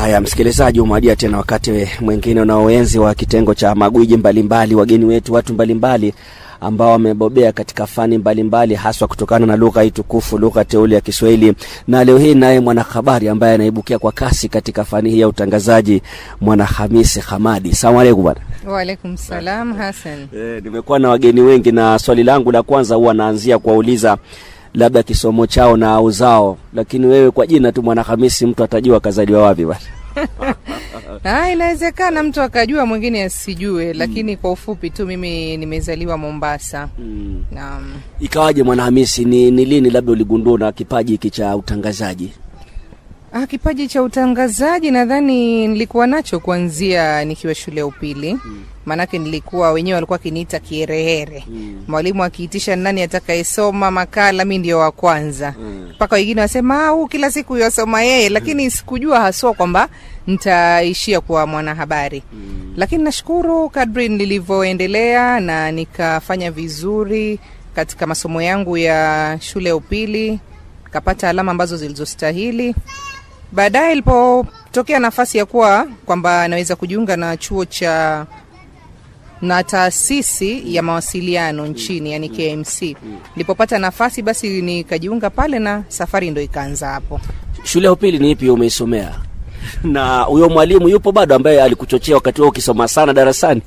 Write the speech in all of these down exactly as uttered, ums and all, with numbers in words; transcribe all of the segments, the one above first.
Haya msikilizaji, umewadia tena wakati mwingine unaoenzi wa kitengo cha magwiji mbalimbali, wageni wetu, watu mbalimbali ambao wamebobea katika fani mbalimbali haswa kutokana na lugha hii tukufu, lugha teule ya Kiswahili. Na leo hii naye mwanahabari ambaye anaibukia kwa kasi katika fani hii ya utangazaji, Mwana Hamisi Hamadi. Asalamu alaykum bwana. Wa alaykum salam Hassan. Eh, nimekuwa na wageni wengi na swali langu la kwanza huwa naanzia kuwauliza labda kisomo chao na uzao, lakini wewe kwa jina tu Mwana Hamisi mtu atajua kazaliwa wapi bwana? Na inawezekana mtu akajua mwingine asijue, lakini mm. kwa ufupi tu mimi nimezaliwa Mombasa. Mm. Naam. Ikawaje Mwana Hamisi, ni, ni lini labda uligundua na kipaji hiki cha utangazaji? Ah, kipaji cha utangazaji nadhani nilikuwa nacho kuanzia nikiwa shule ya upili. Mm. Manake nilikuwa wenyewe walikuwa kiniita kiherehere. Mm. Mwalimu akiitisha nani atakayesoma makala, mimi ndio wa kwanza. Mpaka mm. wengine wasema au kila siku yosoma yeye, lakini mm. sikujua haswa kwamba nitaishia kuwa mwanahabari. Mm. Lakini nashukuru kadri nilivyoendelea na nikafanya vizuri katika masomo yangu ya shule ya upili, kapata alama ambazo zilizostahili. Baadaye ilipotokea nafasi ya kuwa kwamba naweza kujiunga na chuo cha na taasisi ya mawasiliano nchini, yani K M C. Nilipopata nafasi basi nikajiunga pale na safari ndio ikaanza hapo. Shule ya upili ni ipi umeisomea? Na huyo mwalimu yupo bado ambaye alikuchochea wakati wao ukisoma sana darasani?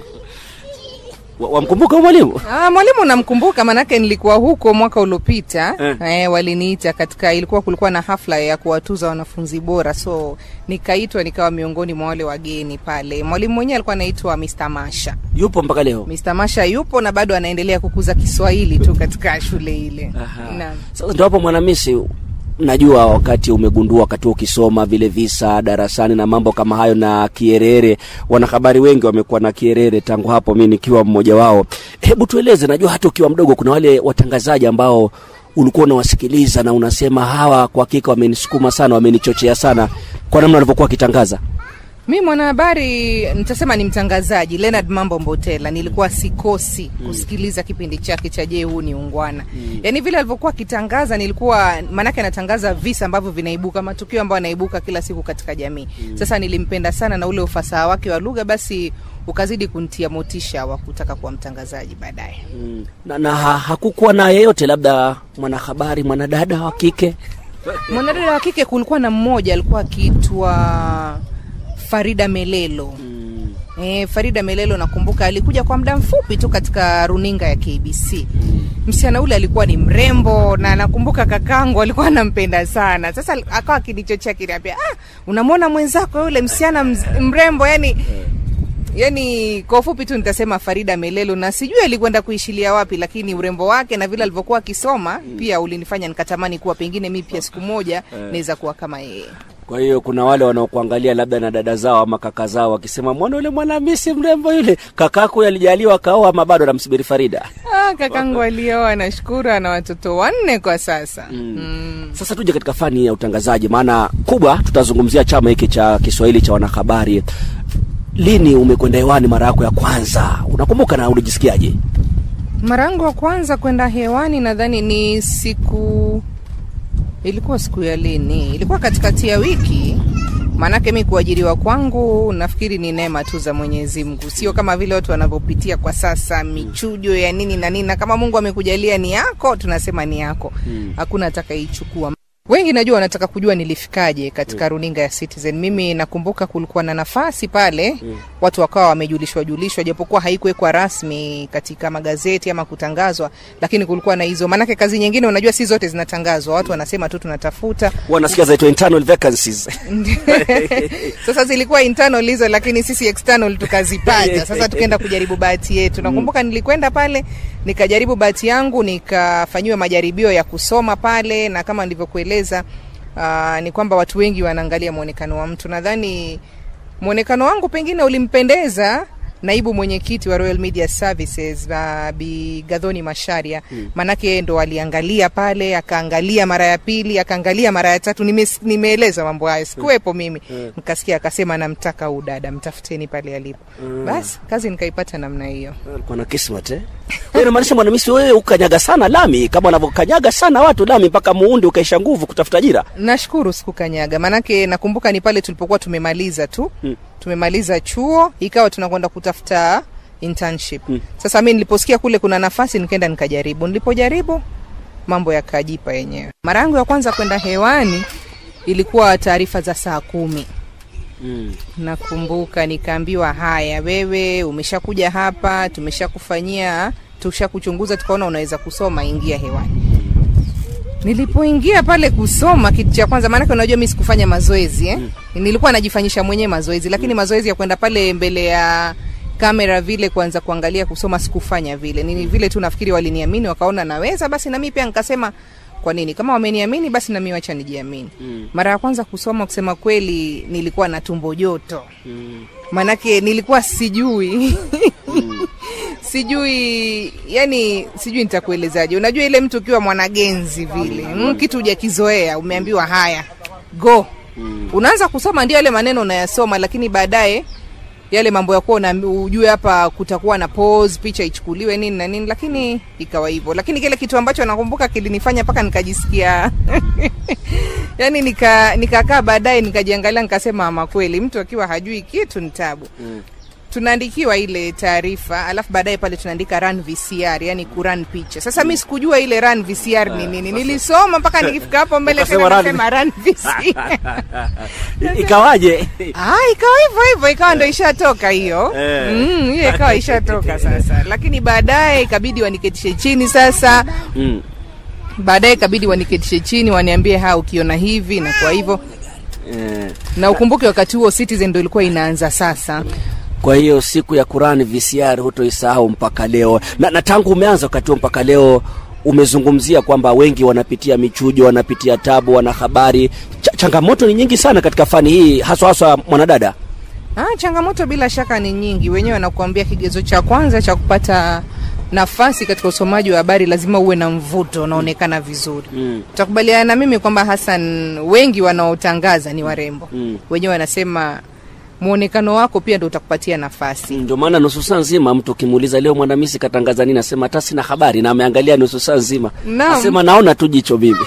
Wamkumbuka mwalimu? Ah, mwalimu namkumbuka, manake nilikuwa huko mwaka uliopita. Eh, eh waliniita katika, ilikuwa kulikuwa na hafla ya kuwatuza wanafunzi bora, so nikaitwa nikawa miongoni mwa wale wageni pale. Mwalimu mwenyewe alikuwa anaitwa Mister Masha. Yupo mpaka leo? Mister Masha yupo na bado anaendelea kukuza Kiswahili tu katika shule ile. Naam. Sasa ndio hapo Mwana Hamisi, najua wakati umegundua wakati ukisoma vile visa darasani na mambo kama hayo na kierere, wanahabari wengi wamekuwa na kierere tangu hapo, mimi nikiwa mmoja wao. Hebu tueleze, najua hata ukiwa mdogo kuna wale watangazaji ambao ulikuwa unawasikiliza na unasema hawa kwa hakika wamenisukuma sana, wamenichochea sana kwa namna walivyokuwa kitangaza. Mimi mwanahabari nitasema ni mtangazaji Leonard Mambo Mbotela, nilikuwa sikosi kusikiliza kipindi chake cha Je huu ni ungwana. Mm. Yaani vile alivyokuwa kitangaza nilikuwa, manake anatangaza visa ambavyo vinaibuka, matukio ambayo yanaibuka kila siku katika jamii. Mm. Sasa nilimpenda sana na ule ufasaha wake wa lugha, basi ukazidi kunitia motisha wa kutaka kuwa mtangazaji baadaye. Mm. Na, na ha, hakukuwa na yeyote labda mwanahabari mwanadada wa kike? Mwanadada wa kike kulikuwa na mmoja alikuwa akiitwa Farida Melelo. Mm. Eh, Farida Melelo nakumbuka alikuja kwa muda mfupi tu katika runinga ya K B C. Mm. Msichana ule alikuwa ni mrembo na nakumbuka kakangu alikuwa anampenda sana. Sasa akawa kinichochea kiniambia, "Ah, unamwona mwenzako yule msichana mrembo?" Yani yani kwa ufupi tu nitasema Farida Melelo, na sijui alikwenda kuishilia wapi, lakini urembo wake na vile alivyokuwa akisoma mm. pia ulinifanya nikatamani kuwa pengine mimi pia siku moja naweza kuwa kama yeye. Kwa hiyo kuna wale wanaokuangalia labda na dada zao ama kaka zao wakisema muone yule Mwana Hamisi mrembo yule, kakako alijaliwa kaoa ama bado anamsubiri Farida? Ah, kakangu alioa, nashukuru, ana watoto wanne kwa sasa. Mm. Mm. Sasa tuje katika fani ya utangazaji, maana kubwa tutazungumzia chama hiki cha Kiswahili cha wanahabari. Lini umekwenda hewani mara yako ya kwanza? Unakumbuka na ulijisikiaje? Mara yangu ya kwanza kwenda hewani nadhani ni siku, ilikuwa siku ya lini? Ilikuwa katikati ya wiki. Manake mimi kuajiriwa kwangu nafikiri ni neema tu za Mwenyezi Mungu. Sio kama vile watu wanavyopitia kwa sasa michujo ya nini na nini, na kama Mungu amekujalia ni yako, tunasema ni yako. Hmm. Hakuna atakayeichukua. Wengi najua wanataka kujua nilifikaje katika mm. runinga ya Citizen. Mimi nakumbuka kulikuwa na nafasi pale, mm. watu wakawa wamejulishwa julishwa, japokuwa haikuwekwa rasmi katika magazeti ama kutangazwa, lakini kulikuwa na hizo. Manake kazi nyingine unajua si zote zinatangazwa, watu wanasema tu tunatafuta. Wanasikia zaitwa internal vacancies. Sasa zilikuwa internal hizo, lakini sisi external tukazipata. Sasa tukaenda kujaribu bahati yetu. Nakumbuka nilikwenda pale, nikajaribu bahati yangu, nikafanywa majaribio ya kusoma pale, na kama nilivyokueleza Uh, ni kwamba watu wengi wanaangalia muonekano wa mtu. Nadhani muonekano wangu pengine ulimpendeza naibu mwenyekiti wa Royal Media Services uh, Bi Gadhoni Masharia. Hmm. Manake ndo aliangalia pale, akaangalia mara ya pili, akaangalia mara ya tatu. Nime, nimeeleza mambo hayo, sikuwepo mimi. Hmm. Nikasikia akasema namtaka udada, mtafuteni pale alipo. Hmm. Basi kazi nikaipata namna hiyo. Alikuwa na kismat eh. Wewe maanisha Mwanamisi wewe ukanyaga sana lami kama unavyokanyaga sana watu lami mpaka muundi ukaisha nguvu kutafuta ajira? Nashukuru sikukanyaga. Manake nakumbuka ni pale tulipokuwa tumemaliza tu. Hmm. Tumemaliza chuo, ikawa tunakwenda kutafuta internship. Hmm. Sasa mimi niliposikia kule kuna nafasi nikaenda nikajaribu. Nilipojaribu mambo yakajipa yenyewe. Mara yangu ya kwanza kwenda hewani ilikuwa taarifa za saa kumi. Mm. Nakumbuka nikaambiwa haya, wewe umeshakuja hapa, tumeshakufanyia, tushakuchunguza tukaona unaweza kusoma, ingia hewani. Nilipoingia pale kusoma, kitu cha kwanza, maana unajua mimi sikufanya mazoezi eh. Mm. Nilikuwa najifanyisha mwenyewe mazoezi, lakini mm. mazoezi ya kwenda pale mbele ya kamera vile kwanza kuangalia kusoma sikufanya vile. Nini vile tu nafikiri waliniamini wakaona naweza, basi na mimi pia nikasema kwa nini kama wameniamini basi na mimi acha nijiamini. Mm. Mara ya kwanza kusoma kusema kweli nilikuwa na tumbo joto. Mm. Manake nilikuwa sijui. Mm. Sijui, yani sijui nitakuelezaje. Unajua ile mtu ukiwa mwanagenzi vile, mm. kitu hujakizoea, umeambiwa haya, go. Mm. Unaanza kusoma ndio yale maneno unayasoma, lakini baadaye yale mambo ya kuwa ujue hapa kutakuwa na pause, picha ichukuliwe nini na nini, lakini ikawa hivyo. Lakini kile kitu ambacho nakumbuka kilinifanya paka nikajisikia yani nika nikakaa baadaye nikajiangalia nikasema ama kweli mtu akiwa hajui kitu ni tabu. Mm. Tunaandikiwa ile taarifa, alafu baadaye pale tunaandika run V C R, yani kurun picha. Sasa mimi sikujua ile run V C R ni nini. Nilisoma mpaka nikifika hapo mbele kasema run V C R. Ikawaje? Ah, ikawa hivyo hivyo, ikawa ndio ishatoka hiyo. Mm, hiyo ikawa ishatoka sasa. Lakini baadaye ikabidi waniketishe chini sasa. Mm. Baadaye ikabidi waniketishe chini waniambie ha ukiona hivi na kwa hivyo. Eh. Na ukumbuke wakati huo Citizen ndio ilikuwa inaanza sasa. Kwa hiyo siku ya Qur'an V C R hutoisahau mpaka leo. Na, na tangu umeanza wakati huo mpaka leo umezungumzia kwamba wengi wanapitia michujo, wanapitia tabu, wana habari. Ch changamoto ni nyingi sana katika fani hii, haswa haswa mwanadada. Ah, changamoto bila shaka ni nyingi. Wenyewe wanakuambia kigezo cha kwanza cha kupata nafasi katika usomaji wa habari lazima uwe na mvuto, unaonekana vizuri. Mm. Utakubaliana na mimi kwamba Hassan wengi wanaotangaza ni warembo. Mm. Wenyewe wanasema muonekano wako pia ndio utakupatia nafasi. Ndio maana nusu saa nzima mtu kimuuliza leo Mwanamisi katangaza nini, nasema hata sina habari, na ameangalia nusu saa nzima. Nasema naona tu jicho bibi.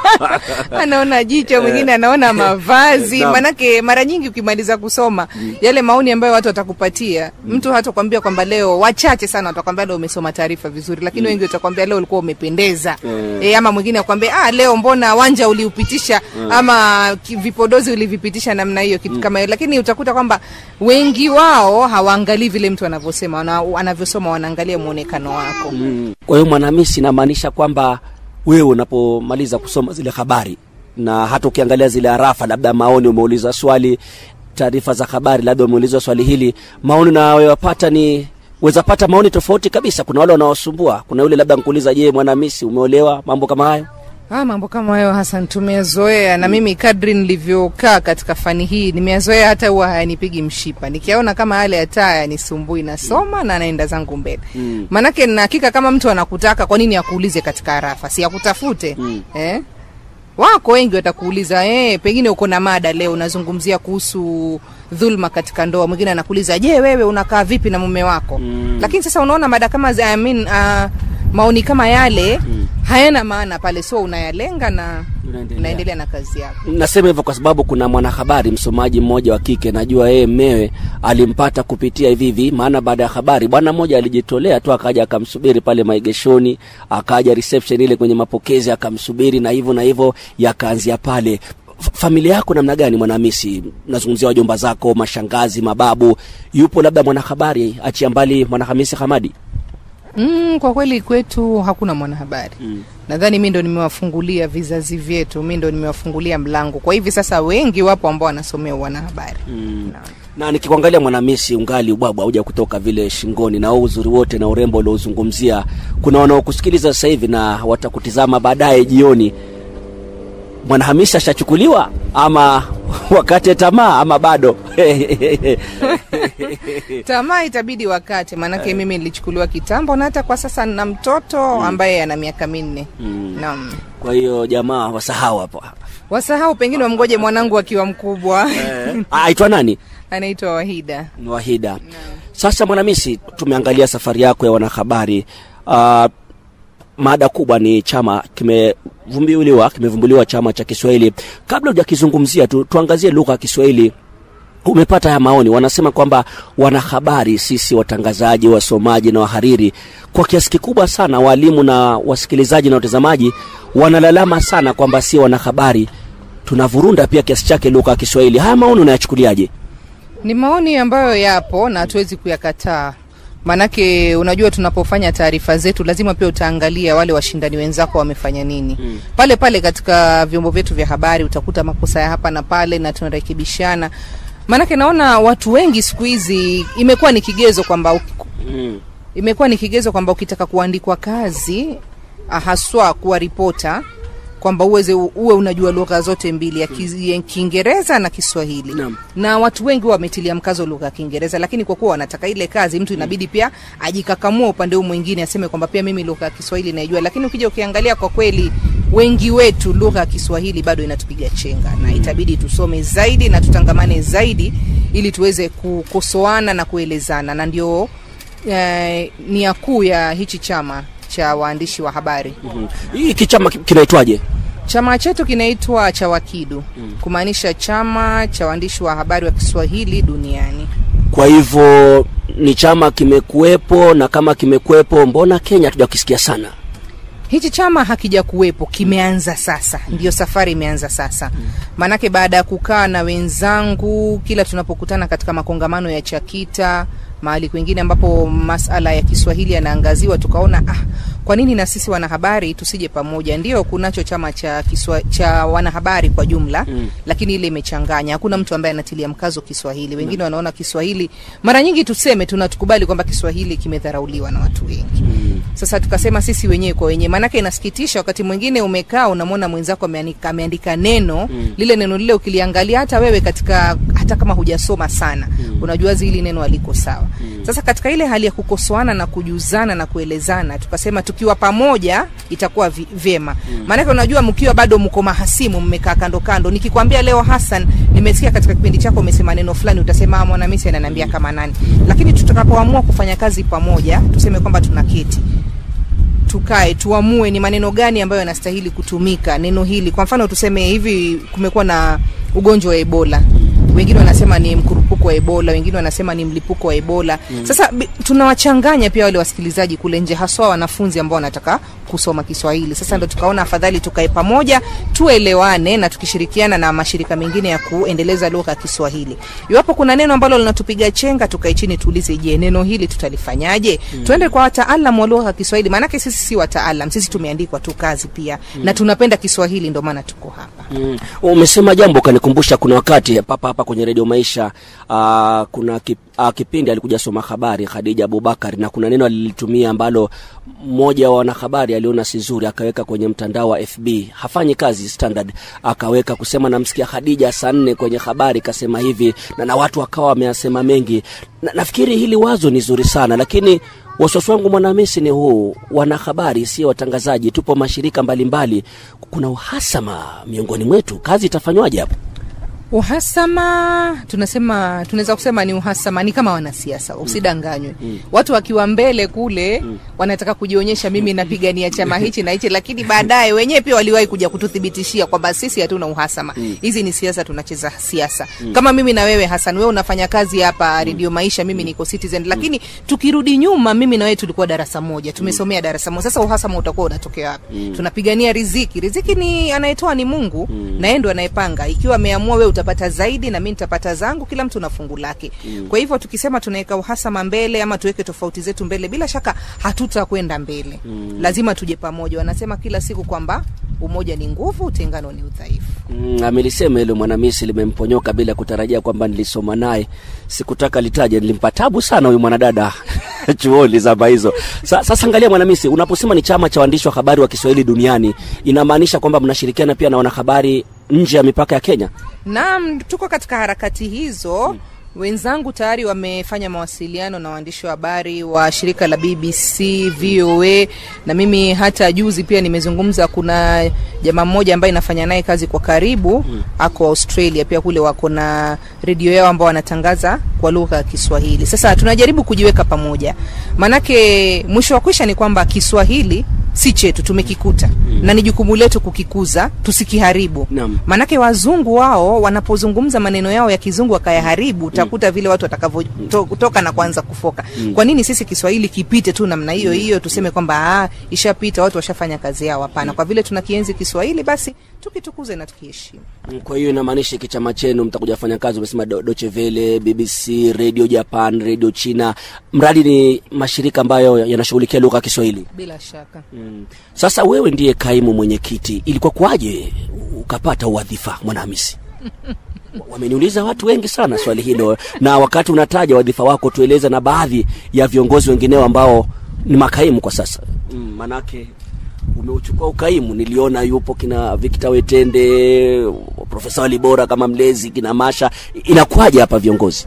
Anaona jicho, mwingine anaona mavazi. Manake mara nyingi ukimaliza kusoma mm. yale maoni ambayo watu watakupatia, mm. mtu hata kwambia kwamba leo, wachache sana watakwambia leo umesoma taarifa vizuri, lakini mm. wengi watakwambia leo ulikuwa umependeza. Mm. E, ama mwingine akwambia ah leo mbona wanja uliupitisha, mm. ama vipodozi ulivipitisha namna hiyo, kitu mm. kama hiyo. Lakini utakuta kwamba wengi wao hawaangalii vile mtu anavyosema, anavyosoma, wanaangalia muonekano wako. Mm. Kwa hiyo Mwanamisi inamaanisha kwamba wewe unapomaliza kusoma zile habari na hata ukiangalia zile arafa, labda maoni, umeuliza swali, taarifa za habari, labda umeuliza swali hili, maoni na wewe wapata ni weza pata maoni tofauti kabisa. Kuna wale wanaosumbua, kuna yule labda nikuuliza, je, Mwanamisi umeolewa, mambo kama hayo? Ah, mambo kama hayo Hassan tumezoea, na mimi kadri nilivyokaa katika fani hii nimezoea, hata huwa hayanipigi mshipa. Nikiona kama yale hata nisumbui, nasoma na naenda zangu mbele. Mm. Manake na hakika kama mtu anakutaka, kwa nini akuulize katika arafa? Si akutafute. Mm. Eh? Wako wengi watakuuliza, eh, pengine uko na mada leo unazungumzia kuhusu dhulma katika ndoa. Mwingine anakuuliza, "Je, wewe unakaa vipi na mume wako?" Mm. Lakini sasa unaona mada kama I mean uh, maoni kama yale mm. hayana maana pale, so unayalenga na unaendelea na kazi yako. Nasema hivyo kwa sababu kuna mwanahabari msomaji mmoja wa kike, najua yeye mmewe alimpata kupitia hivi hivi, maana baada ya habari bwana mmoja alijitolea tu akaja akamsubiri pale maegeshoni, akaja reception ile kwenye mapokezi akamsubiri, na hivyo na hivyo yakaanzia pale. Familia yako namna gani Mwanamisi? Nazungumzia wajomba zako, mashangazi, mababu. Yupo labda mwanahabari achia mbali Mwanahamisi Hamadi? Mm, kwa kweli kwetu hakuna mwanahabari. Mm. Nadhani mimi ndo nimewafungulia vizazi vyetu, mimi ndo nimewafungulia mlango. Kwa hivi sasa wengi wapo ambao wanasomea wanahabari. Mm. Na, na nikikuangalia Mwanamisi ungali ubwabwa huja kutoka vile shingoni, na uzuri wote na urembo uliozungumzia. Kuna wanaokusikiliza sasa hivi na watakutizama baadaye jioni. Mwanahamisi ashachukuliwa ama wakate tamaa ama bado? Tamaa itabidi wakate, manake mimi nilichukuliwa kitambo na hata kwa sasa nina mtoto ambaye ana miaka minne. Mm. Naam. Kwa hiyo jamaa wasahau hapo. Wasahau, pengine wamngoje mwanangu akiwa mkubwa. Eh. Aitwa nani? Anaitwa Wahida. Wahida. No. Sasa Mwanahamisi, tumeangalia safari yako ya wanahabari. Uh, mada kubwa ni chama kimevumbuliwa, kimevumbuliwa chama cha Kiswahili. Kabla hujakizungumzia tu, tuangazie lugha ya Kiswahili. Umepata haya maoni, wanasema kwamba wanahabari, sisi watangazaji, wasomaji na wahariri, kwa kiasi kikubwa sana walimu na wasikilizaji na watazamaji wanalalama sana kwamba si wanahabari tunavurunda pia kiasi chake lugha ya Kiswahili. Haya maoni unayachukuliaje? Ni maoni ambayo yapo na hatuwezi kuyakataa. Manake unajua tunapofanya taarifa zetu lazima pia utaangalia wale washindani wenzako wamefanya nini. Mm. Pale pale katika vyombo vyetu vya habari utakuta makosa ya hapa na pale na tunarekebishana. Manake naona watu wengi siku hizi imekuwa ni kigezo kwamba mm. imekuwa ni kigezo kwamba ukitaka kuandikwa kazi haswa kuwa ripota kwamba uweze uwe unajua lugha zote mbili, ya Kiingereza na Kiswahili. No. Na watu wengi wametilia mkazo lugha ya Kiingereza, lakini kwa kuwa wanataka ile kazi mtu inabidi pia ajikakamua upande huu mwingine aseme kwamba pia mimi lugha ya Kiswahili naijua. Lakini ukija ukiangalia kwa kweli wengi wetu lugha ya Kiswahili bado inatupiga chenga, na itabidi tusome zaidi na tutangamane zaidi ili tuweze kukosoana na kuelezana, na ndio eh, nia kuu ya hichi chama cha waandishi wa habari. Mm-hmm. Hiki chama kinaitwaje? Chama chetu kinaitwa cha Wakidu, mm. kumaanisha chama cha waandishi wa habari wa Kiswahili duniani. Kwa hivyo ni chama kimekuepo, na kama kimekuepo mbona Kenya hatujakisikia sana? Hichi chama hakija kuwepo, kimeanza sasa. Mm. Ndio safari imeanza sasa. Mm. Manake baada ya kukaa na wenzangu kila tunapokutana katika makongamano ya Chakita, mahali kwingine ambapo masala ya Kiswahili yanaangaziwa, tukaona ah, kwa nini na sisi wanahabari tusije pamoja? Ndio kunacho chama cha Kiswa, cha wanahabari kwa jumla. Mm. Lakini ile imechanganya, hakuna mtu ambaye anatilia mkazo Kiswahili. Wengine mm. wanaona Kiswahili, mara nyingi tuseme tunatukubali kwamba Kiswahili kimedharauliwa na watu wengi. Mm. Sasa tukasema sisi wenyewe kwa wenyewe, manake inasikitisha wakati mwingine umekaa unamwona mwenzako ameandika ameandika neno, mm. lile neno lile ukiliangalia hata wewe katika hata kama hujasoma sana, mm. unajua zili neno aliko sawa. Mm. Sasa katika ile hali ya kukosoana na kujuzana na kuelezana, tukasema tukiwa pamoja itakuwa vyema. Mm. Maana unajua mkiwa bado mko mahasimu, mmekaa kando kando, nikikwambia leo Hassan nimesikia katika kipindi chako umesema neno fulani, utasema Mwanahamisi ananiambia kama nani. Lakini tutakapoamua kufanya kazi pamoja, tuseme kwamba tunaketi, tukae tuamue ni maneno gani ambayo yanastahili kutumika. Neno hili kwa mfano tuseme hivi, kumekuwa na ugonjwa wa Ebola, wengine wanasema ni mkurupuko wa Ebola, wengine wanasema ni mlipuko wa Ebola. Mm. Sasa tunawachanganya pia wale wasikilizaji kule nje, haswa wanafunzi ambao wanataka kusoma Kiswahili. Sasa ndio tukaona afadhali tukae pamoja, tuelewane na tukishirikiana na mashirika mengine ya kuendeleza lugha ya Kiswahili. Iwapo kuna neno ambalo linatupiga chenga, tukae chini tuulize, je, neno hili tutalifanyaje? Mm. Tuende kwa wataalamu wa lugha ya Kiswahili, maana sisi si wataalamu, sisi tumeandikwa tu kazi pia. Mm. Na tunapenda Kiswahili ndio maana tuko hapa. Mm. Umesema jambo kanikumbusha, kuna wakati papa hapa kwenye Radio Maisha uh, kuna kip, uh, kipindi alikuja soma habari Khadija Abubakar, na kuna neno alilitumia ambalo mmoja wa wanahabari aliona si nzuri, akaweka kwenye mtandao wa F B, hafanyi kazi standard, akaweka kusema namsikia Khadija saa nne kwenye habari kasema hivi, na, na watu wakawa wameyasema mengi. Na, nafikiri hili wazo ni zuri sana, lakini wasiwasi wangu Mwanahamisi ni huu, wanahabari si watangazaji, tupo mashirika mbalimbali, kuna uhasama miongoni mwetu, kazi itafanywaje hapo? Uhasama tunasema tunaweza kusema ni uhasama ni kama wanasiasa, usidanganywe. Mm. Watu wakiwa mbele kule mm. wanataka kujionyesha mimi napigania chama hichi na hichi, lakini baadaye wenyewe pia waliwahi kuja kututhibitishia kwamba sisi hatuna uhasama. Hizi mm. ni siasa, tunacheza siasa. Mm. Kama mimi na wewe Hassan, wewe unafanya kazi hapa Radio Maisha, mimi niko Citizen, lakini mm. tukirudi nyuma mimi na wewe tulikuwa darasa moja, tumesomea darasa moja. Sasa uhasama utakuwa unatokea wapi? Mm. Tunapigania riziki. Riziki ni anayetoa ni Mungu, mm. na yeye ndo anayepanga. Ikiwa ameamua wewe utapata zaidi na mimi nitapata zangu, kila mtu na fungu lake. Mm. Kwa hivyo tukisema tunaweka uhasama mbele ama tuweke tofauti zetu mbele, bila shaka hatutakwenda mbele. Mm. Lazima tuje pamoja. Wanasema kila siku kwamba umoja ni nguvu, utengano ni udhaifu. Mm, amelisema hilo Mwanahamisi, limemponyoka bila kutarajia kwamba nilisoma naye. Sikutaka litaje, nilimpatabu sana huyu mwanadada. chuoni zama hizo. Sa, sasa angalia Mwanamisi, unaposema ni chama cha waandishi wa habari wa Kiswahili duniani, inamaanisha kwamba mnashirikiana pia na wanahabari nje ya mipaka ya Kenya? Naam, tuko katika harakati hizo. Hmm. Wenzangu tayari wamefanya mawasiliano na waandishi wa habari wa shirika la B B C, V O A, na mimi hata juzi pia nimezungumza, kuna jamaa mmoja ambaye nafanya naye kazi kwa karibu, hmm. ako Australia pia, kule wako na radio yao ambao wanatangaza kwa lugha ya Kiswahili. Sasa tunajaribu kujiweka pamoja. Manake mwisho wa kwisha ni kwamba Kiswahili si chetu, tumekikuta. Mm. Na ni jukumu letu kukikuza, tusikiharibu. Mm. Manake wazungu wao wanapozungumza maneno yao ya kizungu wakayaharibu, utakuta mm. vile watu watakavotoka na kuanza kufoka. Mm. Kwa nini sisi Kiswahili kipite tu namna hiyo hiyo, tuseme kwamba ah ishapita, watu washafanya kazi yao? Hapana. Mm. Kwa vile tunakienzi Kiswahili, basi tukitukuze na tukiheshimu. Mm. Kwa hiyo inamaanisha kichama chenu mtakuja kufanya kazi, umesema Deutsche Welle, B B C, Radio Japan, Radio China, mradi ni mashirika ambayo yanashughulikia lugha ya Kiswahili? Bila shaka. Mm. Sasa wewe ndiye kaimu mwenyekiti, ilikuwa kwaje ukapata wadhifa Mwanahamisi? Wameniuliza watu wengi sana swali hilo, na wakati unataja wadhifa wako tueleza na baadhi ya viongozi wengineo ambao ni makaimu kwa sasa. Mm, manake umeuchukua ukaimu, niliona yupo kina Victor Wetende, Profesa Walibora kama mlezi, kina Masha. Inakuaje hapa viongozi?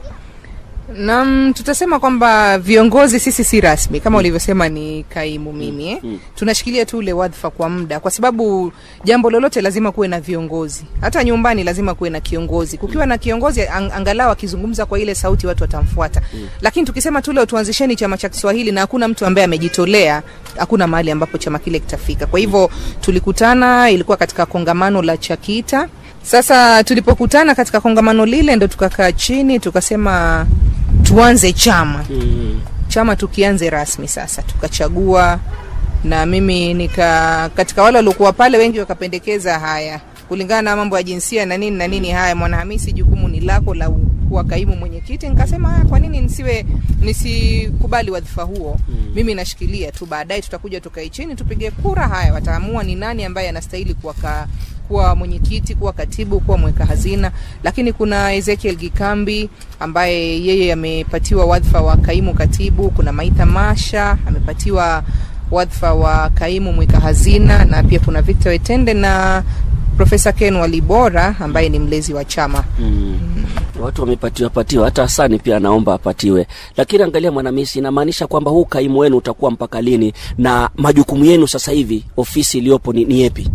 Naam, tutasema kwamba viongozi sisi si rasmi kama ulivyosema, ni kaimu mimi eh. Mm. Tunashikilia tu ule wadhifa kwa muda, kwa sababu jambo lolote lazima kuwe na viongozi. Hata nyumbani lazima kuwe na kiongozi. Kukiwa na kiongozi ang- angalau akizungumza kwa ile sauti watu watamfuata. Mm. Lakini tukisema tu leo tuanzisheni chama cha Kiswahili na hakuna mtu ambaye amejitolea, hakuna mahali ambapo chama kile kitafika. Kwa hivyo tulikutana, ilikuwa katika kongamano la Chakita. Sasa tulipokutana katika kongamano lile ndo tukakaa chini tukasema tuanze chama. Mm. Chama tukianze rasmi sasa. Tukachagua, na mimi nika katika wale waliokuwa pale wengi wakapendekeza haya, kulingana na mambo ya jinsia na nini na nini, haya Mwanahamisi, jukumu ni lako la kuwa kaimu mwenyekiti. Nikasema haya, kwa nini nisiwe nisikubali wadhifa huo? Mm. Mimi nashikilia tu, baadaye tutakuja tukae chini tupige kura, haya wataamua ni nani ambaye anastahili kuwa ka, kuwa mwenyekiti, kuwa katibu, kuwa mweka hazina. Lakini kuna Ezekiel Gikambi ambaye yeye amepatiwa wadhifa wa kaimu katibu, kuna Maitha Masha amepatiwa wadhifa wa kaimu mweka hazina, na pia kuna Victor Wetende na Profesa Ken Walibora ambaye ni mlezi wa chama. Mm. Mm. Watu wamepatiwa patiwa, hata Hasani pia naomba apatiwe. Lakini angalia Mwanahamisi, inamaanisha kwamba huu kaimu wenu utakuwa mpaka lini, na majukumu yenu sasa hivi ofisi iliyopo ni, ni yepi?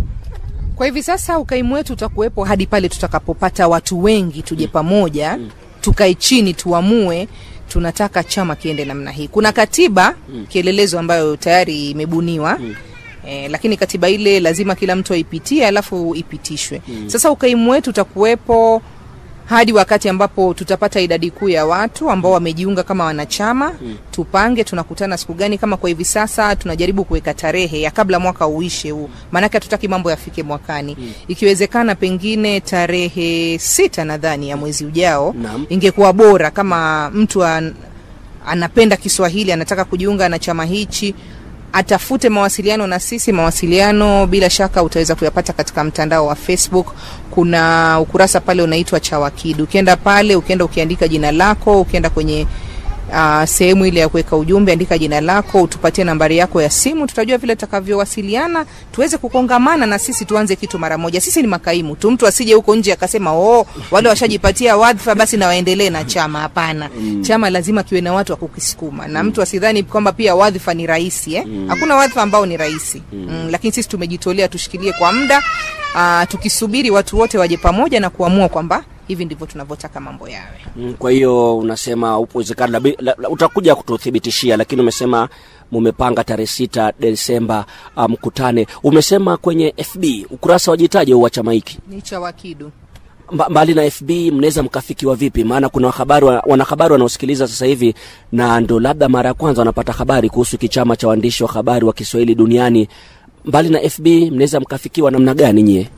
Kwa hivi sasa ukaimu wetu utakuwepo hadi pale tutakapopata watu wengi tuje pamoja, mm. tukae chini tuamue tunataka chama kiende namna hii. Kuna katiba mm. kielelezo ambayo tayari imebuniwa. Mm. Eh, lakini katiba ile lazima kila mtu aipitie alafu ipitishwe. Mm. Sasa ukaimu wetu utakuwepo hadi wakati ambapo tutapata idadi kuu ya watu ambao wamejiunga kama wanachama. Mm. Tupange tunakutana siku gani. Kama kwa hivi sasa tunajaribu kuweka tarehe ya kabla mwaka uishe huu, maana hatutaki mambo yafike mwakani. Mm. Ikiwezekana pengine tarehe sita nadhani ya mwezi ujao. Naam. Ingekuwa bora kama mtu an, anapenda Kiswahili, anataka kujiunga na chama hichi, atafute mawasiliano na sisi. Mawasiliano bila shaka utaweza kuyapata katika mtandao wa Facebook. Kuna ukurasa pale unaitwa Chawakidu. Ukienda pale, ukienda ukiandika jina lako, ukienda kwenye uh, sehemu ile ya kuweka ujumbe, andika jina lako, utupatie nambari yako ya simu, tutajua vile tutakavyowasiliana, tuweze kukongamana na sisi tuanze kitu mara moja. Sisi ni makaimu tu, mtu asije huko nje akasema oh wale washajipatia wadhifa basi na waendelee na chama. Hapana. Mm. Chama lazima kiwe na watu wa kukisukuma, na mtu asidhani kwamba pia wadhifa ni rahisi eh. Mm. Hakuna wadhifa ambao ni rahisi. Mm. Mm, lakini sisi tumejitolea tushikilie kwa muda, uh, tukisubiri watu wote waje pamoja na kuamua kwamba hivi ndivyo tunavyotaka mambo yawe. Mm, kwa hiyo unasema upo uwezekano utakuja kututhibitishia, lakini umesema mumepanga tarehe sita Desemba mkutane. Um, umesema kwenye F B ukurasa wajitaje wa chama hiki? Ni Chawakidu. Mba, mbali na F B mnaweza mkafikiwa vipi? Maana kuna habari wanahabari wanaosikiliza sasa hivi na ndo labda mara ya kwanza wanapata habari kuhusu kichama cha waandishi wa habari wa Kiswahili duniani. Mbali na F B mnaweza mkafikiwa namna gani nyie?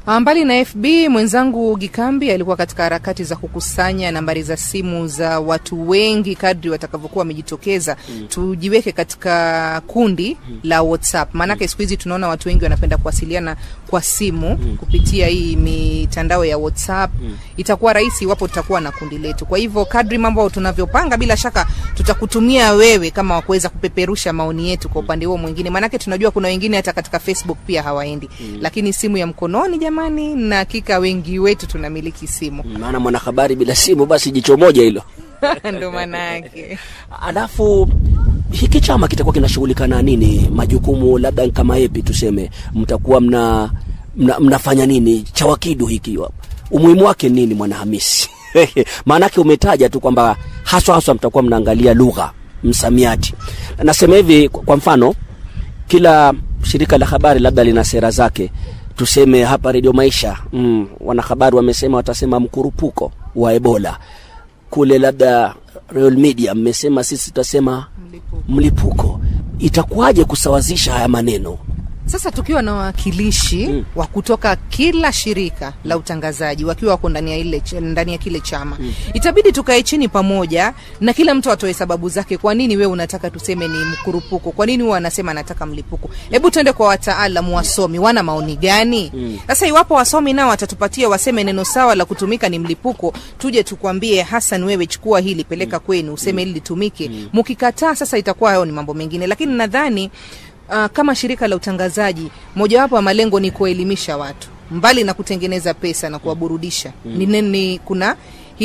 Mbali na F B, mwenzangu Gikambi alikuwa katika harakati za kukusanya nambari za simu za watu wengi kadri watakavyokuwa wamejitokeza. Mm. Tujiweke katika kundi mm. la WhatsApp. Maana mm. siku hizi tunaona watu wengi wanapenda kuwasiliana kwa simu mm. kupitia hii mitandao ya WhatsApp. Mm. Itakuwa rahisi iwapo tutakuwa na kundi letu. Kwa hivyo kadri mambo tunavyopanga, bila shaka tutakutumia wewe kama wakuweza kupeperusha maoni yetu kwa upande huo mwingine. Maana tunajua kuna wengine hata katika Facebook pia hawaendi. Mm. Lakini simu ya mkononi jamani, na hakika wengi wetu tunamiliki simu. Maana mwanahabari bila simu basi jicho moja hilo. Ndio maana yake. Alafu hiki chama kitakuwa kinashughulika na nini? Majukumu labda kama yapi tuseme? Mtakuwa mna, mna mnafanya nini? Chawakidu hiki umuhimu wake nini Mwanahamisi? Maana yake umetaja tu kwamba haswa haswa mtakuwa mnaangalia lugha, msamiati. Nasema hivi kwa mfano, kila shirika la habari labda lina sera zake. Tuseme hapa Radio Maisha, mm, wanahabari wamesema watasema mkurupuko wa Ebola. Kule labda Real Media mmesema sisi tutasema mlipuko. Mlipuko. Itakuwaje kusawazisha haya maneno? Sasa tukiwa na wakilishi mm. wa kutoka kila shirika la utangazaji wakiwa wako ndani ya ile ndani ya kile chama, mm. itabidi tukae chini pamoja na kila mtu atoe sababu zake. Kwa nini wewe unataka tuseme ni mkurupuko? Kwa nini wewe unasema anataka mlipuko? Hebu twende kwa wataalamu wasomi, wana maoni gani? Sasa mm. iwapo wasomi nao watatupatia waseme neno sawa la kutumika ni mlipuko, tuje tukwambie Hassan, wewe chukua hili peleka mm. kwenu useme hili litumike. Mm. Mkikataa sasa itakuwa hayo ni mambo mengine. Lakini nadhani Uh, kama shirika la utangazaji, mojawapo ya malengo ni kuelimisha watu. Mbali na kutengeneza pesa na kuwaburudisha. Mm. Ni nini kuna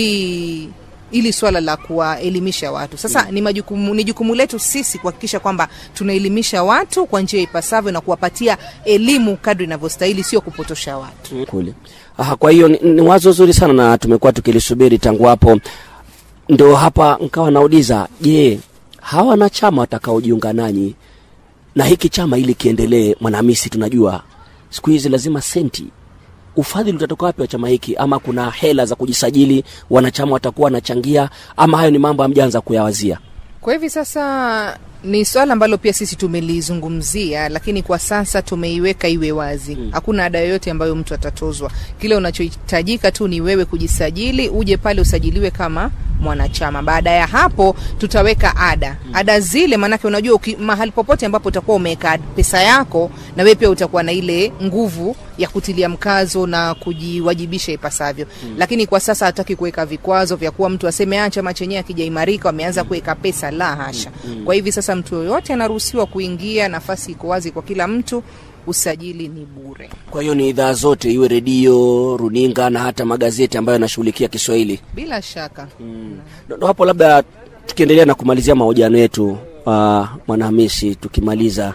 hii ili swala la kuwaelimisha watu. Sasa mm. ni majukumu ni jukumu letu sisi kuhakikisha kwamba tunaelimisha watu kwa njia ipasavyo na kuwapatia elimu kadri inavyostahili, sio kupotosha watu. Mm. Kule. Aha, kwa hiyo ni, ni wazo zuri sana na tumekuwa tukilisubiri tangu hapo. Ndio hapa nikawa nauliza, je, hawa na chama watakaojiunga nanyi na hiki chama ili kiendelee? Mwanahamisi, tunajua siku hizi lazima senti. Ufadhili utatoka wapi wa chama hiki? Ama kuna hela za kujisajili, wanachama watakuwa wanachangia, ama hayo ni mambo hamjaanza kuyawazia? Kwa hivi sasa ni swala ambalo pia sisi tumelizungumzia, lakini kwa sasa tumeiweka iwe wazi. Hmm. Hakuna ada yoyote ambayo mtu atatozwa. Kile unachohitajika tu ni wewe kujisajili, uje pale usajiliwe kama mwanachama. Baada ya hapo tutaweka ada. Hmm. Ada zile manake unajua uki, mahali popote ambapo utakuwa umeweka pesa yako, na wewe pia utakuwa na ile nguvu ya kutilia mkazo na kujiwajibisha ipasavyo. Hmm. Lakini kwa sasa hataki kuweka vikwazo vya kuwa mtu aseme acha chama chenyewe kijaimarika wameanza kuweka pesa, la hasha. Hmm. Kwa hivi sasa mtu yoyote anaruhusiwa kuingia, nafasi iko wazi kwa kila mtu, usajili ni bure. Kwa hiyo ni idhaa zote, iwe redio, runinga na hata magazeti ambayo yanashughulikia Kiswahili? Bila shaka. Mm. Ndio hapo labda tukiendelea na kumalizia mahojiano yetu, uh, Mwanahamisi, tukimaliza,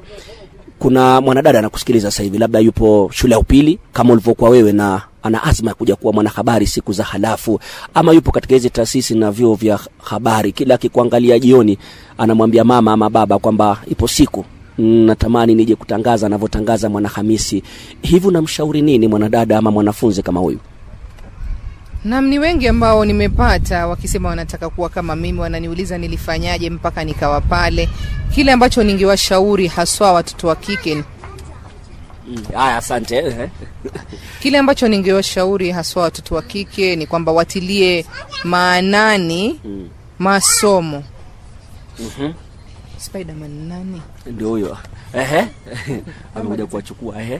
kuna mwanadada anakusikiliza sasa hivi, labda yupo shule ya upili kama ulivyokuwa wewe na ana azma ya kuja kuwa mwanahabari siku za halafu, ama yupo katika hizo taasisi na vyuo vya habari, kila akikuangalia jioni anamwambia mama ama baba kwamba ipo siku natamani nije kutangaza anavyotangaza Mwanahamisi. Hivi unamshauri nini mwanadada ama mwanafunzi kama huyu? Naam, ni wengi ambao nimepata wakisema wanataka kuwa kama mimi, wananiuliza nilifanyaje mpaka nikawa pale. Kile ambacho ningewashauri haswa watoto wa kike, haya mm, asante. Kile ambacho ningewashauri haswa watoto wa kike ni kwamba watilie maanani mm. masomo. Mhm. Spiderman nani? Ndio huyo. Ehe. Amekuja kuwachukua ehe.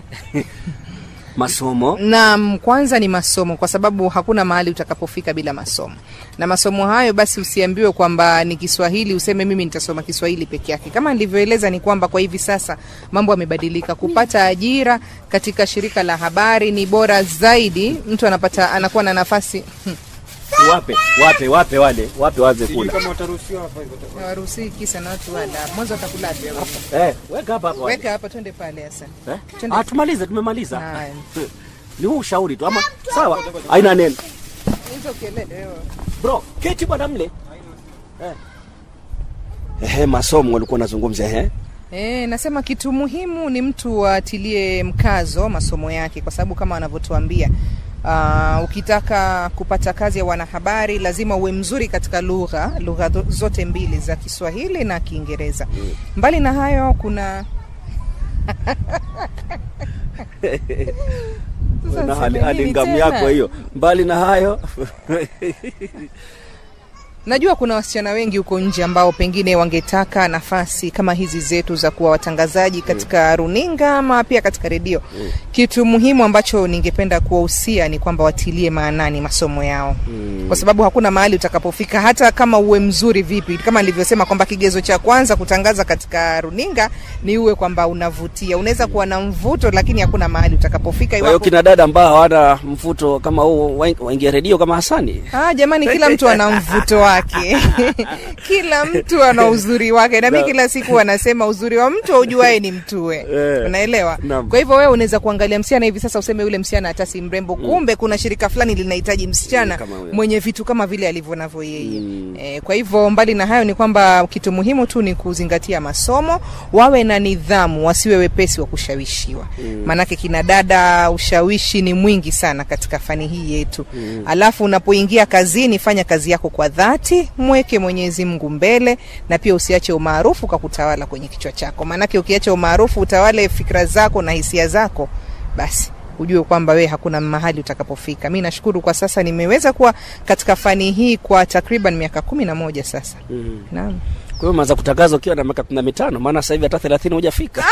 Masomo. Na kwanza ni masomo, kwa sababu hakuna mahali utakapofika bila masomo. Na masomo hayo basi usiambiwe kwamba ni Kiswahili useme mimi nitasoma Kiswahili peke yake. Kama nilivyoeleza ni kwamba kwa hivi sasa mambo yamebadilika. Kupata ajira katika shirika la habari ni bora zaidi, mtu anapata anakuwa na nafasi. Wape, wape, wape wale, wape waze kula. Kama utaruhusiwa hapa hivyo utakuwa. Hawaruhusi kisa na watu wala. Mwanzo atakulaje hapo? Eh, weka hapa hapa. Weka hapa twende pale sasa. Eh? Ah, tumalize, tumemaliza. Haya. Ni huu ushauri tu ama sawa? Haina neno. Hizo kelele wewe. Bro, keti bwana mle. Eh. Eh, masomo walikuwa nazungumzia eh. Eh, nasema kitu muhimu ni mtu atilie mkazo masomo yake, kwa sababu kama wanavyotuambia Uh, ukitaka kupata kazi ya wanahabari lazima uwe mzuri katika lugha lugha zote mbili za Kiswahili na Kiingereza. Mbali na hayo kuna na hali, hali ngamu yako hiyo. Mbali na hayo najua kuna wasichana wengi huko nje ambao pengine wangetaka nafasi kama hizi zetu za kuwa watangazaji katika mm. runinga ama pia katika redio. Mm. Kitu muhimu ambacho ningependa kuwahusia ni kwamba watilie maanani masomo yao. Mm. Kwa sababu hakuna mahali utakapofika hata kama uwe mzuri vipi. Kama nilivyosema kwamba kigezo cha kwanza kutangaza katika runinga ni uwe kwamba unavutia. Unaweza kuwa na mvuto lakini hakuna mahali utakapofika iwapo. Kwa hiyo kina dada ambao hawana mvuto kama huo waingia redio kama Hasani. Ah jamani, kila mtu ana mvuto wake. Kila mtu ana uzuri wake na mimi kila siku wanasema uzuri wa mtu ujuae ni mtue. Yeah. Unaelewa? No. Kwa hivyo wewe unaweza kuangalia msichana hivi sasa useme yule msichana hata si mrembo, mm. kumbe kuna shirika fulani linahitaji msichana mm, mwenye vitu kama vile alivyo navyo yeye. Mm. E, kwa hivyo mbali na hayo ni kwamba kitu muhimu tu ni kuzingatia masomo, wawe na nidhamu, wasiwe wepesi wa kushawishiwa. Mm. Manake kina dada ushawishi ni mwingi sana katika fani hii yetu. Mm. Alafu unapoingia kazini fanya kazi yako kwa dhati, mweke Mwenyezi Mungu mbele na pia usiache umaarufu kukutawala kwenye kichwa chako. Manake ukiacha umaarufu utawale fikra zako na hisia zako, basi ujue kwamba we hakuna mahali utakapofika. Mimi nashukuru kwa sasa nimeweza kuwa katika fani hii kwa takriban miaka kumi na moja sasa. Mm. Naam. Kwa hiyo umeanza kutangaza ukiwa na miaka kumi na mitano, maana sasa hivi hata thelathini hujafika.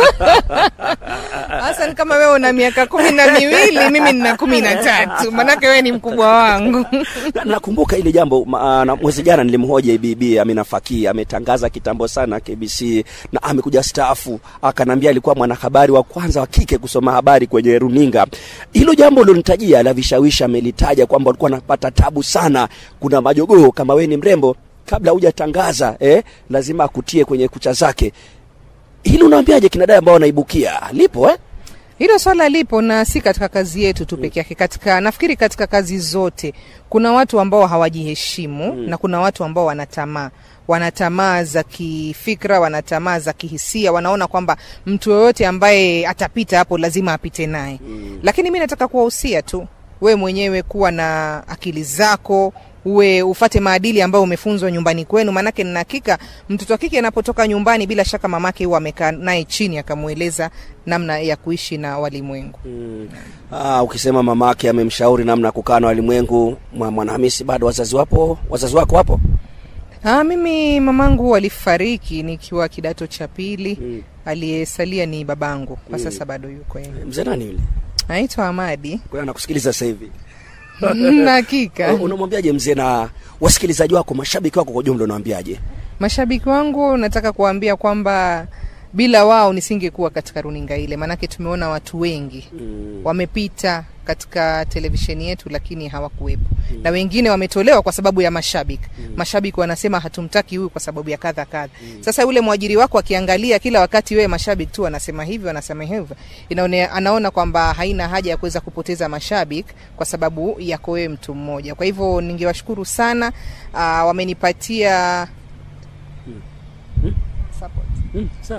Hasa kama wewe una miaka kumi na miwili, mimi nina kumi na tatu. Maana wewe ni mkubwa wangu. Nakumbuka ile jambo na mwezi jana nilimhoja Bibi Amina Faki, ametangaza kitambo sana K B C na amekuja staafu, akanambia alikuwa mwanahabari wa kwanza wa kike kusoma habari kwenye runinga. Hilo jambo lilonitajia la vishawisha, amelitaja kwamba alikuwa anapata tabu sana. Kuna majogoo kama wewe ni mrembo, kabla hujatangaza eh lazima akutie kwenye kucha zake. Hilo unaambiaje kina dada ambao wanaibukia? Lipo eh? Hilo swala lipo na si katika kazi yetu tu pekee yake. Katika nafikiri katika kazi zote kuna watu ambao hawajiheshimu mm. na kuna watu ambao wanatamaa. Wanatamaa za kifikra, wanatamaa za kihisia, wanaona kwamba mtu yoyote ambaye atapita hapo lazima apite naye. Mm. Lakini mimi nataka kuwahusia tu wewe mwenyewe kuwa na akili zako, uwe ufate maadili ambayo umefunzwa nyumbani kwenu. Manake nina hakika mtoto wa kike anapotoka nyumbani bila shaka mamake huwa amekaa naye chini akamueleza namna ya kuishi na walimwengu. Mm. Ah, ukisema mamake amemshauri namna kukaa na walimwengu, Mwanahamisi bado wazazi wapo? Wazazi wako wapo? Ah, mimi mamangu alifariki nikiwa kidato cha pili. Mm. Aliyesalia ni babangu. Kwa mm. sasa bado yuko yeye. Mzee nani yule? Anaitwa Ahmadi. Kwa hiyo anakusikiliza sasa hivi. Na hakika. Unamwambiaje mzee na wasikilizaji wako, mashabiki wako kwa jumla unawaambiaje? Mashabiki wangu nataka kuambia kwamba bila wao nisingekuwa katika runinga ile. Manake tumeona watu wengi mm. wamepita katika televisheni yetu lakini hawakuwepo. Mm. Na wengine wametolewa kwa sababu ya mashabiki. Mm. Mashabiki wanasema hatumtaki huyu kwa sababu ya kadha kadha. Mm. Sasa yule mwajiri wako akiangalia kila wakati wewe mashabiki tu wanasema hivi wanasema hivi, inaona anaona kwamba haina haja ya kuweza kupoteza mashabiki kwa sababu yako wewe mtu mmoja. Kwa hivyo ningewashukuru sana, uh, wamenipatia mm. Mm. support. Mm, sawa.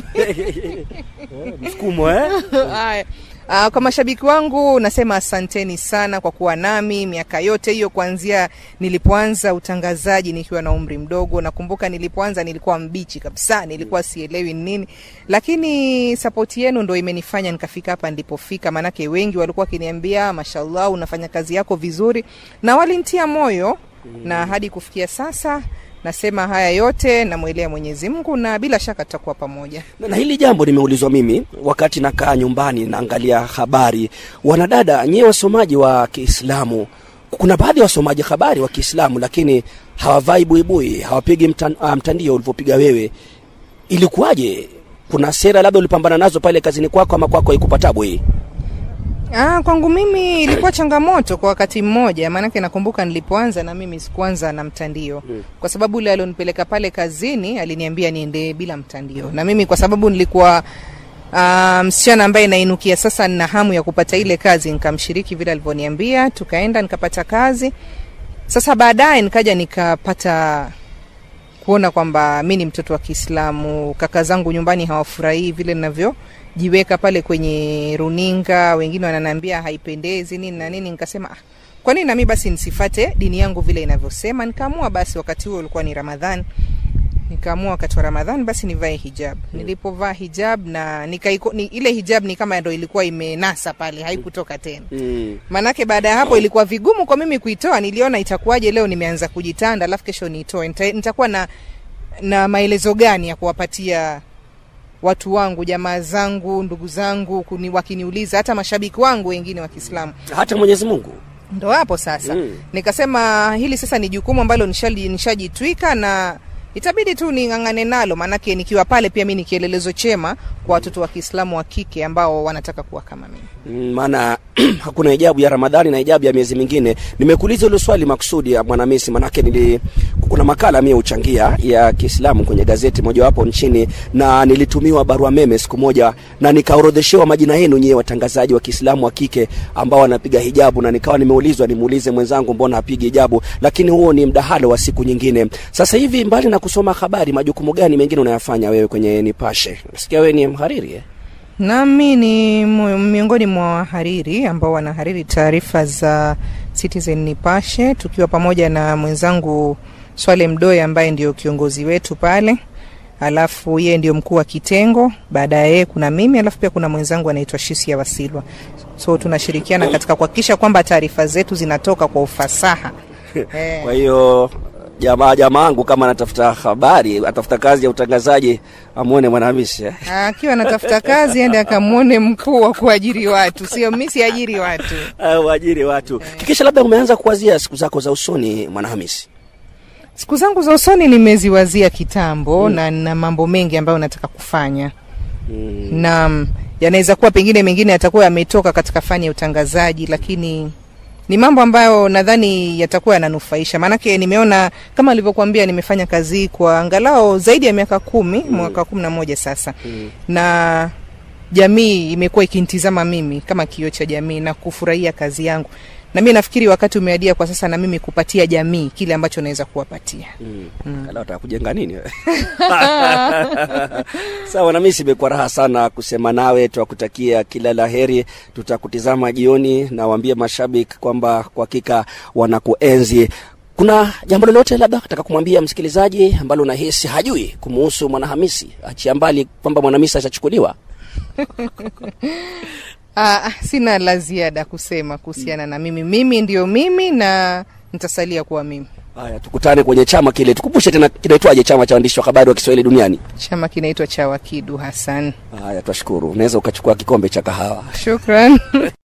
Msukumo eh? Haya. Uh, kwa mashabiki wangu nasema asanteni sana kwa kuwa nami miaka yote hiyo kuanzia nilipoanza utangazaji nikiwa na umri mdogo. Nakumbuka nilipoanza nilikuwa mbichi kabisa, nilikuwa sielewi nini. Lakini support yenu ndio imenifanya nikafika hapa nilipofika. Manake wengi walikuwa kiniambia mashallah unafanya kazi yako vizuri na walinitia moyo. Na hadi kufikia sasa nasema haya yote na muelea Mwenyezi Mungu na bila shaka tutakuwa pamoja. Na, na hili jambo nimeulizwa mimi wakati nakaa nyumbani naangalia habari. Wanadada nyewe wasomaji wa Kiislamu, kuna baadhi ya wasomaji habari wa Kiislamu lakini hawavai buibui, hawapigi mtan, uh, mtandio ulivyopiga wewe. Ilikuwaje? Kuna sera labda ulipambana nazo pale kazini kwako ama kwako haikupata tabu hii? Ah, kwangu mimi ilikuwa changamoto kwa wakati mmoja. Manake nakumbuka nilipoanza na mimi sikuanza na mtandio. Mm. Kwa sababu yule alionipeleka pale kazini aliniambia niende bila mtandio. Na mimi kwa sababu nilikuwa uh, msichana ambaye nainukia sasa nina hamu ya kupata ile kazi, nikamshiriki vile alivyoniambia, tukaenda nikapata kazi. Sasa baadaye nikaja nikapata kuona kwamba mimi ni mtoto wa Kiislamu, kaka zangu nyumbani hawafurahi vile ninavyo jiweka pale kwenye runinga, wengine wananiambia haipendezi nini na nini. Nikasema ah, kwa nini na mimi basi nisifate dini yangu vile inavyosema. Nikaamua basi, wakati huo ulikuwa ni Ramadhani, nikaamua wakati wa Ramadhani basi nivae hijab. Mm. Nilipovaa hijab na nikaiko, ni, ile hijab ni kama ndio ilikuwa imenasa pale, haikutoka tena. Mm. Manake baada ya hapo ilikuwa vigumu kwa mimi kuitoa. Niliona itakuwaje leo nimeanza kujitanda alafu kesho niitoe. Nitakuwa na na maelezo gani ya kuwapatia watu wangu, jamaa zangu, ndugu zangu, kuni wakiniuliza, hata mashabiki wangu wengine wa Kiislamu, hata Mwenyezi Mungu. Ndo hapo sasa. Mm. Nikasema hili sasa ni jukumu ambalo nishali nishajitwika na itabidi tu ningangane nalo, manake nikiwa pale pia mimi ni kielelezo chema kwa watoto wa Kiislamu wa kike ambao wanataka kuwa kama mimi. Mm, maana hakuna hijabu ya Ramadhani na hijabu ya miezi mingine. Nimekuuliza ile swali makusudi ya Mwanamisi, manake nili kuna makala mimi uchangia ya Kiislamu kwenye gazeti moja wapo nchini, na nilitumiwa barua meme siku moja na nikaorodheshewa majina yenu nyewe watangazaji wa Kiislamu wa kike ambao wanapiga hijabu, na nikawa nimeulizwa nimuulize mwenzangu mbona apige hijabu, lakini huo ni mdahalo wa siku nyingine. Sasa hivi mbali na kusoma habari, majukumu gani mengine unayafanya wewe kwenye Nipashe? Nasikia wewe ni mhariri eh? Nami ni miongoni mwa wahariri ambao wanahariri taarifa za Citizen Nipashe, tukiwa pamoja na mwenzangu Swale Mdoe ambaye ndio kiongozi wetu pale. Alafu yeye ndio mkuu wa kitengo, baadaye kuna mimi, alafu pia kuna mwenzangu anaitwa Shisia Wasilwa. So tunashirikiana katika kuhakikisha kwamba taarifa zetu zinatoka kwa ufasaha. Eh. Kwa hiyo jamaa jamaangu kama anatafuta habari, atafuta kazi ya utangazaji, amuone Mwanamisi eh. Akiwa anatafuta kazi aende akamuone mkuu wa kuajiri watu, sio mimi siajiri watu. Ah, waajiri watu. Eh. Kikisha labda umeanza kuwazia siku zako za usoni Mwanamisi? Siku zangu za usoni nimeziwazia kitambo. Mm. na na mambo mengi ambayo nataka kufanya. Mm. Na yanaweza kuwa pengine mengine yatakuwa yametoka katika fani ya utangazaji, lakini ni mambo ambayo nadhani yatakuwa yananufaisha. Manake nimeona kama nilivyokuambia nimefanya kazi kwa angalau zaidi ya miaka kumi, mm. mwaka kumi na moja sasa. Mm. Na jamii imekuwa ikinitazama mimi kama kioo cha jamii na kufurahia kazi yangu. Na mimi nafikiri wakati umeadia kwa sasa na mimi kupatia jamii kile ambacho naweza kuwapatia. Mm. Mm. Kala utakujenga nini wewe? Sawa, na mimi imekuwa raha sana kusema nawe, tuwakutakia kila laheri. Tutakutizama jioni na waambie mashabiki kwamba kwa hakika wanakuenzi. Kuna jambo lolote labda nataka kumwambia msikilizaji ambalo unahisi hajui kumuhusu Mwanahamisi, achia mbali kwamba Mwanamisi ashachukuliwa? Ah, sina la ziada kusema kuhusiana na mimi. Mimi ndio mimi na nitasalia kuwa mimi. Haya, tukutane kwenye chama kile. Tukumbushe tena kinaitwaje chama cha waandishi wa habari wa Kiswahili duniani? Chama kinaitwa cha Wakidu Hassan. Haya, twashukuru. Unaweza ukachukua kikombe cha kahawa. Shukran.